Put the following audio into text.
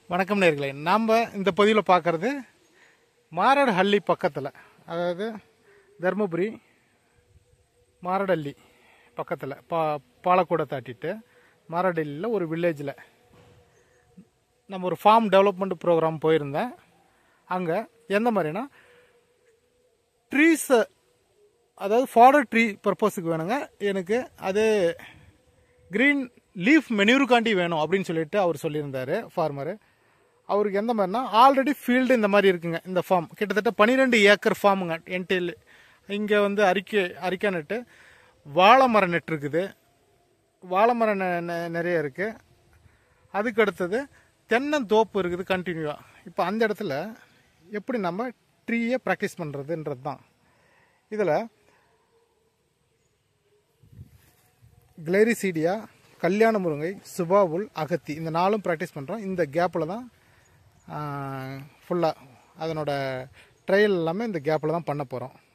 வணக்கம் நேயர்களே, நாம் இந்த பதிவில் பார்க்குறது மாரடஹள்ளி பக்கத்தில், அதாவது தருமபுரி மாரடஹள்ளி பக்கத்தில் பாலக்கோடை தாட்டிட்டு மாரடஹள்ளியில் ஒரு வில்லேஜில் நம்ம ஒரு ஃபார்ம் டெவலப்மெண்ட் ப்ரோக்ராம் போயிருந்தேன். அங்கே எந்த மாதிரினா ட்ரீஸை, அதாவது ஃபாடர் ட்ரீ பர்பஸுக்கு வேணுங்க எனக்கு, அது க்ரீன் லீஃப் மெனியூருக்காண்டி வேணும் அப்படின்னு சொல்லிட்டு அவர் சொல்லியிருந்தார் ஃபார்மரு. அவருக்கு எந்த மாதிரினா ஆல்ரெடி ஃபீல்டு இந்த மாதிரி இருக்குங்க. இந்த ஃபார்ம் கிட்டத்தட்ட 12 ஏக்கர் ஃபார்முங்க. என்டில் இங்கே வந்து அரிக்கா நட்டு வாழை மரம் நெட் இருக்குது, வாழை மரம் நிறைய இருக்குது. அதுக்கு அடுத்தது தென்னந்தோப்பு இருக்குது கண்டினியூவாக. இப்போ அந்த இடத்துல எப்படி நம்ம ட்ரீயை ப்ராக்டிஸ் பண்ணுறதுன்றது தான். இதில் கிளேரிசீடியா, கல்யாண முருங்கை, சுபாவுல், அகத்தி இந்த 4ம் ப்ராக்டிஸ் பண்ணுறோம். இந்த கேப்பில் தான் ஃபுல்லாக அதனோட ட்ரையல் எல்லாமே இந்த கேப்பில் தான் பண்ண போகிறோம்.